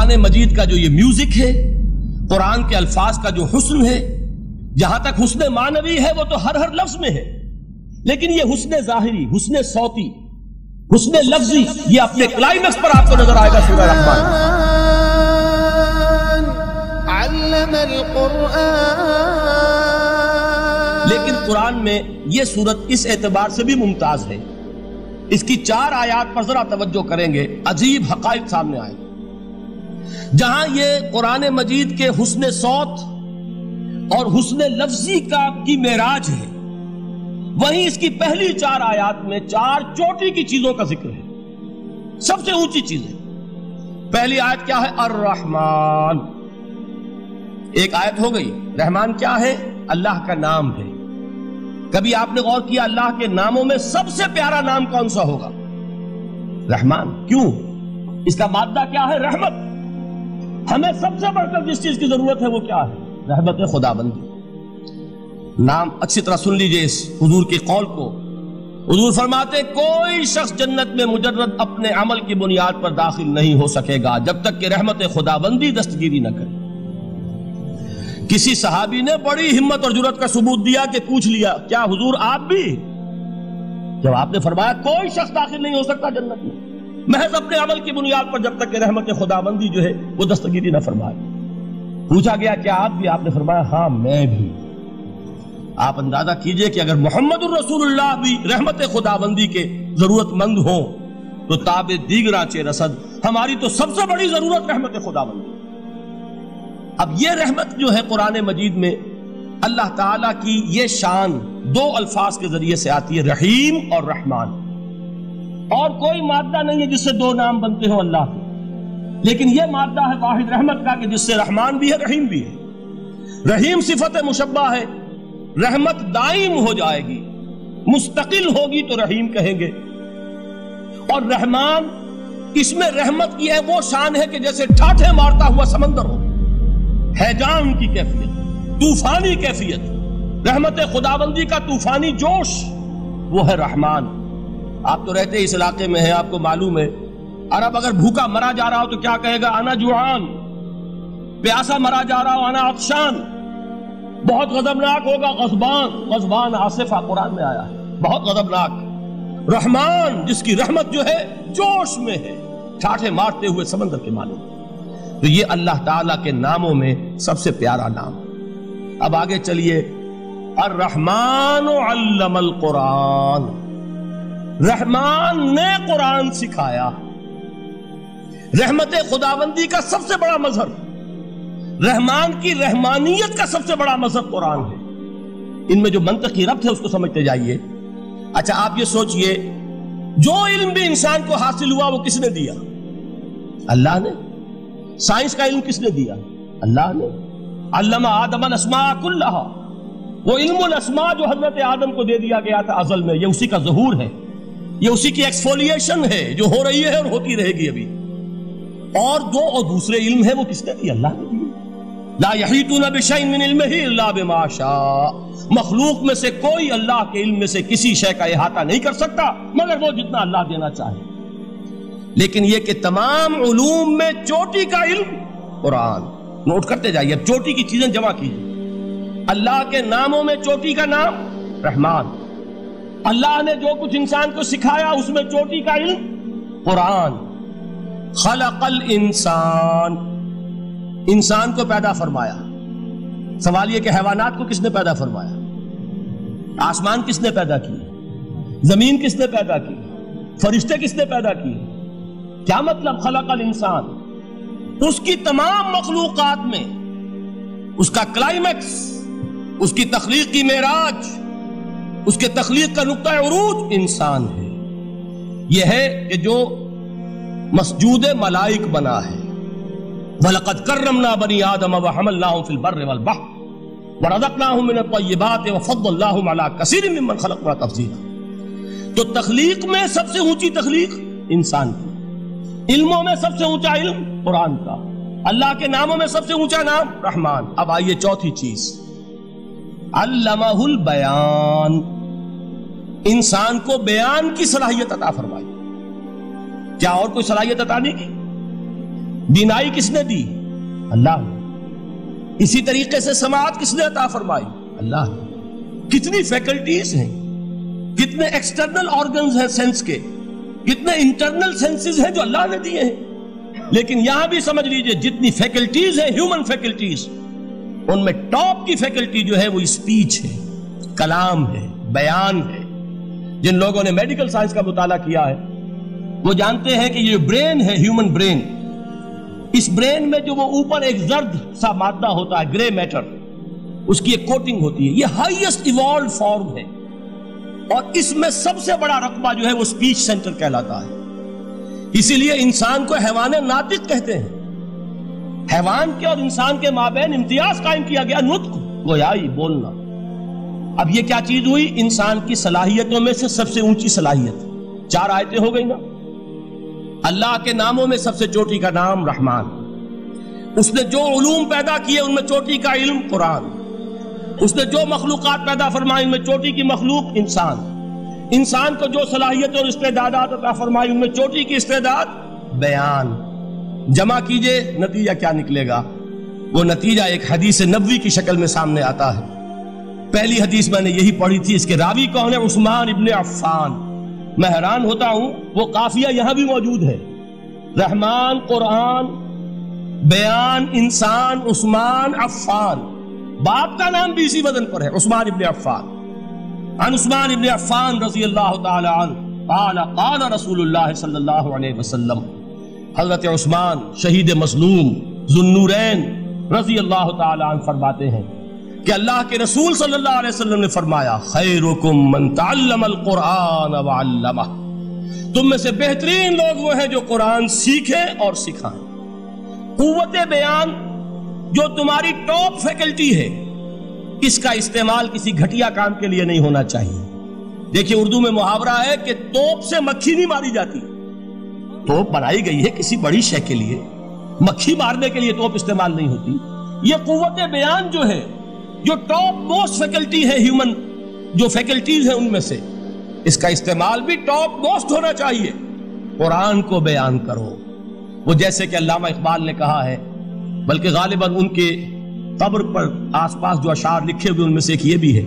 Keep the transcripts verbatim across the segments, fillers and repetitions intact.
قرآن مجید کا جو یہ میوزک ہے، قرآن کے الفاظ کا جو حسن ہے، جہاں تک حسن معنوی ہے وہ تو ہر ہر لفظ میں ہے، لیکن یہ حسن ظاہری، حسن صوتی، حسن لفظی، یہ اپنے کلائمیکس پر آپ کو نظر آئے گا سورہ رحمان۔ علم القرآن، لیکن قرآن میں یہ سورت اس اعتبار سے بھی ممتاز ہے، اس کی چار آیات پر ذرا توجہ کریں گے، عجیب حقائق سامنے آئے گا۔ جہاں یہ قرآن مجید کے حسن صوت اور حسن لفظی کا کی معراج ہے، وہیں اس کی پہلی چار آیات میں چار چوٹی کی چیزوں کا ذکر ہے، سب سے اونچی چیزیں۔ پہلی آیت کیا ہے؟ الرحمن، ایک آیت ہو گئی۔ رحمان کیا ہے؟ اللہ کا نام ہے۔ کبھی آپ نے غور کیا اللہ کے ناموں میں سب سے پیارا نام کون سا ہوگا؟ رحمان۔ کیوں؟ اس کا مادہ کیا ہے؟ رحمت۔ ہمیں سب سے بڑھ کر جس چیز کی ضرورت ہے وہ کیا ہے؟ رحمت خدا بندی۔ نام اچھی طرح سن لیجئے اس حضور کے قول کو۔ حضور فرماتے کوئی شخص جنت میں مجرد اپنے عمل کی بنیاد پر داخل نہیں ہو سکے گا جب تک کہ رحمت خدا بندی دستگیری نہ کرے۔ کسی صحابی نے بڑی ہمت اور جرات کا ثبوت دیا کہ پوچھ لیا کیا حضور آپ بھی؟ جب آپ نے فرمایا کوئی شخص داخل نہیں ہو سکتا جنت میں محض اپنے عمل کی بنیاد پر جب تک کہ رحمت خدا بندی جو ہے وہ دستگیری نہ فرمائے۔ پوچھا گیا کیا آپ بھی؟ آپ نے فرمایا ہاں میں بھی۔ آپ اندازہ کیجئے کہ اگر محمد الرسول اللہ بھی رحمت خدا بندی کے ضرورت مند ہوں تو تاب دیگراں چے رسد، ہماری تو سب سے بڑی ضرورت رحمت خدا بندی۔ اب یہ رحمت جو ہے قرآن مجید میں اللہ تعالیٰ کی یہ شان دو الفاظ کے ذریعے سے آتی ہے، رحیم اور رحمان۔ اور کوئی مادہ نہیں ہے جس سے دو نام بنتے ہوں اللہ کے، لیکن یہ مادہ ہے واحد رحمت کا کہ جس سے رحمان بھی ہے رحیم بھی ہے۔ رحیم صفت مشبہ ہے، رحمت دائم ہو جائے گی، مستقل ہوگی تو رحیم کہیں گے۔ اور رحمان، اس میں رحمت کی ہے وہ شان ہے کہ جیسے ٹھاٹھے مارتا ہوا سمندر ہو، ہیجان کی کیفیت، طوفانی کیفیت، رحمت خداوندی کا طوفانی جوش، وہ ہے رحمان۔ آپ تو رہتے اس علاقے میں ہیں، آپ کو معلوم ہے عرب اگر بھوکا مرا جا رہا ہو تو کیا کہے گا؟ انا جوعان۔ پیاسا مرا جا رہا ہو انا عطشان۔ بہت غضبناک ہوگا غضبان، غضبان آصفہ قرآن میں آیا ہے، بہت غضبناک۔ رحمان جس کی رحمت جو ہے جوش میں ہے، ٹھاٹھے مارتے ہوئے سمندر کے معلوم۔ تو یہ اللہ تعالیٰ کے ناموں میں سب سے پیارا نام۔ اب آگے چلیے، الرحمن علم القرآن، رحمان نے قرآن سکھایا۔ رحمت خداوندی کا سب سے بڑا مظہر، رحمان کی رحمانیت کا سب سے بڑا مظہر قرآن ہے۔ ان میں جو منطقی ربط ہے اس کو سمجھتے جائیے۔ اچھا آپ یہ سوچئے، جو علم بھی انسان کو حاصل ہوا وہ کس نے دیا؟ اللہ نے۔ سائنس کا علم کس نے دیا؟ اللہ نے۔ علم آدم الاسماء کلہا، وہ علم الاسماء جو حضرت آدم کو دے دیا گیا تھا ازل میں، یہ اسی کا ظہور ہے، یہ اسی کی ایکسفولیشن ہے جو ہو رہی ہے اور ہوتی رہے گی ابھی۔ اور دو اور دوسرے علم ہے وہ کس نے دیا؟ اللہ نے دیا۔ لا یحیطون بشیء من علمہ الا بما شاء، مخلوق میں سے کوئی اللہ کے علم میں سے کسی شے کا احاطہ نہیں کر سکتا مگر وہ جتنا اللہ دینا چاہے۔ لیکن یہ کہ تمام علوم میں چوٹی کا علم قرآن۔ نوٹ کرتے جائیے، اب چوٹی کی چیزیں جمع کیجیے۔ اللہ کے ناموں میں چوٹی کا نام رحمان، اللہ نے جو کچھ انسان کو سکھایا اس میں چوٹی کا علم قرآن۔ خلق الانسان، انسان کو پیدا فرمایا۔ سوال یہ کہ حیوانات کو کس نے پیدا فرمایا؟ آسمان کس نے پیدا کی؟ زمین کس نے پیدا کی؟ فرشتے کس نے پیدا کی؟ کیا مطلب خلق الانسان؟ اس کی تمام مخلوقات میں اس کا کلائمیکس، اس کی تخلیق کی معراج، اس کے تخلیق کا نقطہ عروج انسان ہے۔ یہ ہے کہ جو مسجود ملائک بنا ہے۔ وَلَقَدْ كَرَّمْنَا بَنِي آدَمَ وَحَمَلْنَاهُمْ فِي الْبَرِّ وَالْبَحْرِ وَرَزَقْنَاهُمْ مِنَ الطَّيِّبَاتِ وَفَضَّلْنَاهُمْ عَلَى كَثِيرٍ مِّمَّنْ خَلَقْنَا تَفْضِيلًا۔ تو تخلیق میں سب سے اونچی تخلیق انسان کی، علموں میں سب سے اونچا علم قرآن کا، اللہ کے ناموں میں سب سے اونچا نام رحمان۔ اب آئیے چوتھی چیز، علمہ البیان، انسان کو بیان کی صلاحیت عطا فرمائی۔ کیا اور کوئی صلاحیت عطا نہیں کی؟ بینائی کس نے دی؟ اللہ نے. اسی طریقے سے سماعت کس نے عطا فرمائی؟ اللہ نے. کتنی فیکلٹیز ہیں، کتنے ایکسٹرنل آرگنز ہیں سینس کے، کتنے انٹرنل سینسز ہیں جو اللہ نے دیے ہیں. لیکن یہاں بھی سمجھ لیجئے جتنی فیکلٹیز ہیں ہیومن فیکلٹیز، ان میں ٹاپ کی فیکلٹی جو ہے وہ اسپیچ ہے، کلام ہے، بیان ہے. جن لوگوں نے میڈیکل سائنس کا مطالعہ کیا ہے وہ جانتے ہیں کہ یہ برین ہے، ہیومن برین، اس برین میں جو وہ اوپر ایک زرد سا مادہ ہوتا ہے، گرے میٹر، اس کی ایک کوٹنگ ہوتی ہے، یہ ہائیسٹ ایوالوڈ فارم ہے، اور اس میں سب سے بڑا رقبہ جو ہے وہ سپیچ سینٹر کہلاتا ہے. اسی لیے انسان کو حیوان ناطق کہتے ہیں. حیوان کے اور انسان کے مابین امتیاز قائم کیا گیا، نطق، گویائی، بولنا. اب یہ کیا چیز ہوئی؟ انسان کی صلاحیتوں میں سے سب سے اونچی صلاحیت. چار آیتیں ہو گئی نا. اللہ کے ناموں میں سب سے چوٹی کا نام رحمان. اس نے جو علوم پیدا کیے ان میں چوٹی کا علم قرآن. اس نے جو مخلوقات پیدا فرمائی ان میں چوٹی کی مخلوق انسان. انسان کو جو صلاحیت اور استعدادات عطا فرمائی ان میں چوٹی کی استعداد بیان. جمع کیجئے نتیجہ کیا نکلے گا؟ وہ نتیجہ ایک حدیث نبوی کی شکل میں سامنے آتا ہے. پہلی حدیث میں نے یہی پڑھی تھی، اس کے راوی کون ہے؟ عثمان ابن عفان. میں حیران ہوتا ہوں وہ قافیہ یہاں بھی موجود ہے، رحمان، قرآن، بیان، انسان، عثمان، عفان. باپ کا نام بھی اسی وزن پر ہے، عثمان ابن عفان. عن عثمان ابن عفان رضی اللہ تعالی عنہ قال قال رسول اللہ صلی اللہ علیہ وسلم. حضرت عثمان شہید مظلوم ذو النورین رضی اللہ تعالی عنہ فرماتے ہیں کہ اللہ کے رسول صلی اللہ علیہ وسلم نے فرمایا، خیرکم من تعلم القرآن وعلمہ. تم میں سے بہترین لوگ وہ ہیں جو قرآن سیکھیں اور سکھائیں. قوت بیان جو تمہاری ٹاپ فیکلٹی ہے، اس کا استعمال کسی گھٹیا کام کے لیے نہیں ہونا چاہیے. دیکھیے اردو میں محاورہ ہے کہ توپ سے مکھی نہیں ماری جاتی. توپ بنائی گئی ہے کسی بڑی شے کے لیے، مکھی مارنے کے لیے توپ استعمال نہیں ہوتی. یہ قوت بیان جو ہے، جو ٹاپ موسٹ فیکلٹی ہے ہیومن جو فیکلٹیز ہیں ان میں سے، اس کا استعمال بھی ٹاپ موسٹ ہونا چاہیے. قرآن کو بیان کرو. وہ جیسے کہ علامہ اقبال نے کہا ہے، بلکہ غالباً ان کے قبر پر آس پاس جو اشعار لکھے ہوئے ان میں سے ایک یہ بھی ہے،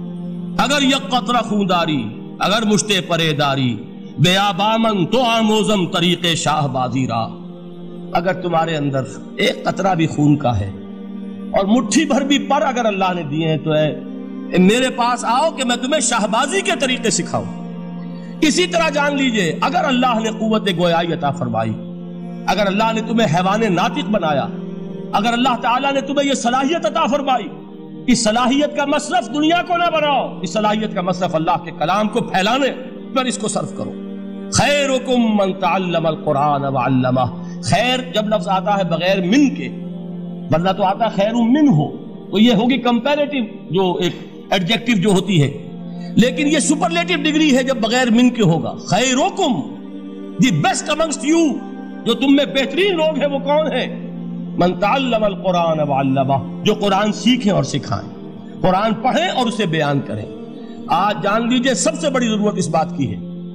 اگر یک قطرہ خونداری اگر مشتے پرے داری بیابامن تو آموزم طریق شاہ بازی را. اگر تمہارے اندر ایک قطرہ بھی خون کا ہے اور مٹھی بھر بھی پر اگر اللہ نے دیے ہیں تو اے میرے پاس آؤ کہ میں تمہیں شاہبازی کے طریقے سکھاؤں. اسی طرح جان لیجئے اگر اللہ نے قوت گویائی عطا فرمائی، اگر اللہ نے تمہیں حیوان ناطق بنایا، اگر اللہ تعالیٰ نے تمہیں یہ صلاحیت عطا فرمائی، اس صلاحیت کا مصرف دنیا کو نہ بناؤ، اس صلاحیت کا مصرف اللہ کے کلام کو پھیلانے پر اس کو صرف کرو. خیرکم من تعلم القرآن وعلمہ. خیر جب لفظ آتا ہے بغیر من کے، ورنہ تو آتا ہے خیر من ہو، تو یہ ہوگی کمپیریٹیو جو ایک ایڈجیکٹیو جو ہوتی ہے، لیکن یہ سپرلیٹیو ڈگری ہے جب بغیر من کے ہوگا. خیرکم، دی بیسٹ امنگسٹ یو، جو تم میں بہترین لوگ ہیں وہ کون ہیں؟ من تعلم القرآن وعلمہ، جو قرآن سیکھیں اور سکھائیں، قرآن پڑھیں اور اسے بیان کریں. آج جان لیجئے سب سے بڑی ضرورت اس بات کی ہے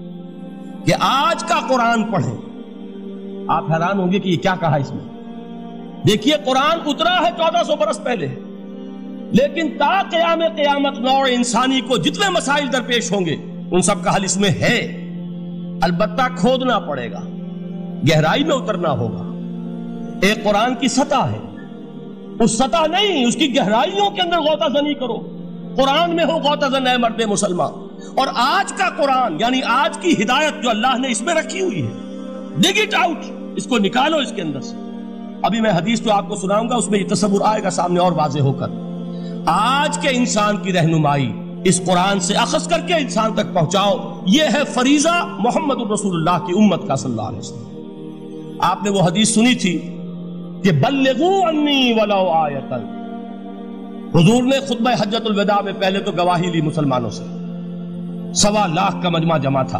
کہ آج کا قرآن پڑھیں. آپ حیران ہوں گے کہ یہ کیا کہا اس میں. دیکھیے قرآن اترا ہے چودہ سو برس پہلے، لیکن تا قیام قیامت نوع انسانی کو جتنے مسائل درپیش ہوں گے ان سب کا حل اس میں ہے. البتہ کھودنا پڑے گا، گہرائی میں اترنا ہوگا. ایک قرآن کی سطح ہے، اس سطح نہیں، اس کی گہرائیوں کے اندر غوطہ زنی کرو. قرآن میں ہو غوطہ زن اے مرد مسلمان. اور آج کا قرآن یعنی آج کی ہدایت جو اللہ نے اس میں رکھی ہوئی ہے، ڈگ اٹ آؤٹ، اس کو نکالو اس کے اندر سے. ابھی میں حدیث جو آپ کو سناؤں گا اس میں یہ تصور آئے گا سامنے اور واضح ہو کر. آج کے انسان کی رہنمائی اس قرآن سے اخذ کر کے انسان تک پہنچاؤ. یہ ہے فریضہ محمد الرسول اللہ کی امت کا صلی اللہ علیہ وسلم. آپ نے وہ حدیث سنی تھی کہ بلغوا انی ولو آیۃ. حضور نے خطبہ حجۃ الوداع میں پہلے تو گواہی لی مسلمانوں سے، سوا لاکھ کا مجمع جمع تھا.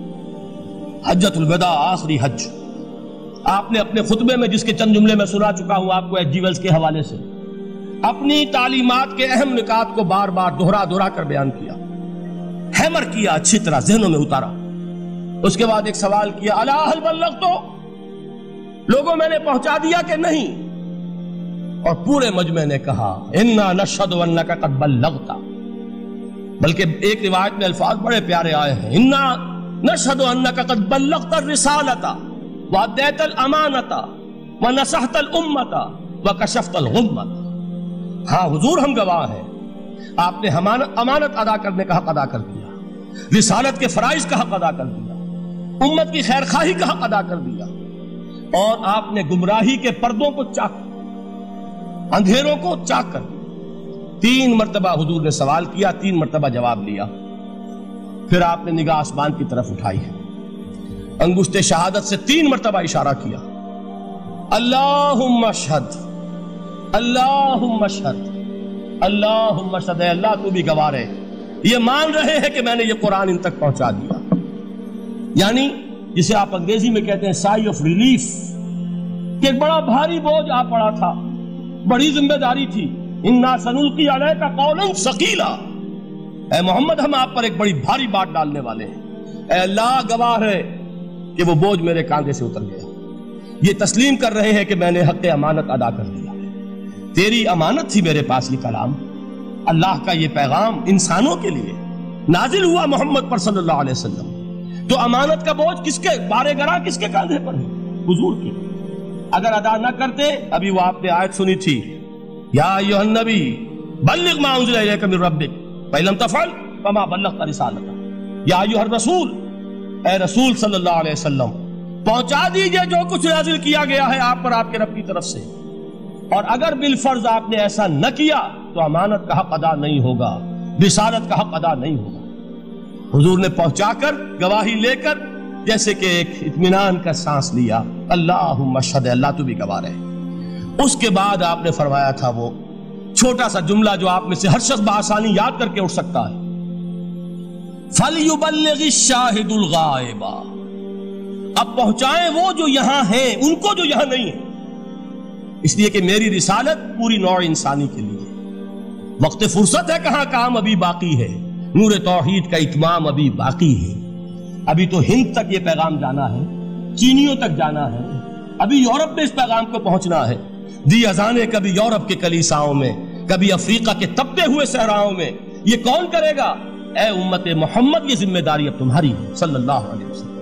حجۃ الوداع آخری حج. آپ نے اپنے خطبے میں جس کے چند جملے میں سنا چکا ہوں آپ کو ایچ جی ویلز کے حوالے سے، اپنی تعلیمات کے اہم نکات کو بار بار دہرا دہرا کر بیان کیا، ہیمر کیا، اچھی طرح ذہنوں میں اتارا. اس کے بعد ایک سوال کیا، الا ہل بلغت؟ لوگوں میں نے پہنچا دیا کہ نہیں؟ اور پورے مجمع نے کہا انا نشہد انک قد بلغت، بلکہ ایک روایت میں الفاظ بڑے پیارے آئے ہیں، انا نشہد انک قد بلغت الرسالۃ وادیت الامانۃ ونصحت الامۃ وکشفت الغمۃ۔ ہاں حضور ہم گواہ ہیں، آپ نے امانت ادا کرنے کا حق ادا کر دیا، رسالت کے فرائض کا حق ادا کر دیا، امت کی خیر خواہی کا حق ادا کر دیا، اور آپ نے گمراہی کے پردوں کو چاک، اندھیروں کو چاک کر دیا۔ تین مرتبہ حضور نے سوال کیا، تین مرتبہ جواب لیا، پھر آپ نے نگاہ آسمان کی طرف اٹھائی ہے، انگشت شہادت سے تین مرتبہ اشارہ کیا، اللہم اشہد اللہم اشہد اللہم اشہد، اے اللہ تو بھی گواہ ہے، یہ مان رہے ہیں کہ میں نے یہ قرآن ان تک پہنچا دیا۔ یعنی جسے آپ انگریزی میں کہتے ہیں سائی آف ریلیف، کہ ایک بڑا بھاری بوجھ آپ پڑا تھا، بڑی ذمہ داری تھی، انا سنلقی علیک قولا ثقیلا، اے محمد ہم آپ پر ایک بڑی بھاری بات ڈالنے والے ہیں، اے اللہ گواہ ہے کہ وہ بوجھ میرے کاندھے سے اتر گیا۔ یہ تسلیم کر رہے ہیں کہ میں نے حق امانت ادا کر دیا، تیری امانت تھی میرے پاس یہ کلام، اللہ کا یہ پیغام انسانوں کے لیے نازل ہوا محمد پر صلی اللہ علیہ وسلم، تو امانت کا بوجھ کس کے بارے گرا، کس کے کاندھے پر ہے؟ حضور کی۔ اگر ادا نہ کرتے، ابھی وہ آپ نے آیت سنی تھی، یا ایھا النبی بلغ ما انزل الیک من ربک فإن لم تفعل فما بلغت رسالتہ، یا ایھا الرسول، اے رسول صلی اللہ علیہ وسلم پہنچا دیجئے جو کچھ نازل کیا گیا ہے آپ پر آپ کے رب کی طرف سے، اور اگر بالفرض آپ نے ایسا نہ کیا تو امانت کا حق ادا نہیں ہوگا، رسالت کا حق ادا نہیں ہوگا۔ حضور نے پہنچا کر گواہی لے کر جیسے کہ ایک اطمینان کا سانس لیا، اللہم اشہد، اللہ تو بھی گواہ ہے۔ اس کے بعد آپ نے فرمایا تھا وہ چھوٹا سا جملہ جو آپ میں سے ہر شخص بآسانی یاد کر کے اٹھ سکتا ہے، فَلْيُبَلِّغِ الشَّاهِدُ الْغَائِبَ، اب پہنچائیں وہ جو یہاں ہیں ان کو جو یہاں نہیں ہیں، اس لیے کہ میری رسالت پوری نوع انسانی کے لیے، وقت فرصت ہے کہاں، کام ابھی باقی ہے، نور توحید کا اتمام ابھی باقی ہے، ابھی تو ہند تک یہ پیغام جانا ہے، چینیوں تک جانا ہے، ابھی یورپ میں اس پیغام کو پہنچنا ہے، دی اذانیں کبھی یورپ کے کلیساؤں میں، کبھی افریقہ کے تپتے ہوئے صحراؤں میں، یہ کون کرے گا؟ اے امت محمد یہ ذمہ داری اب تمہاری ہے صلی اللہ علیہ وسلم۔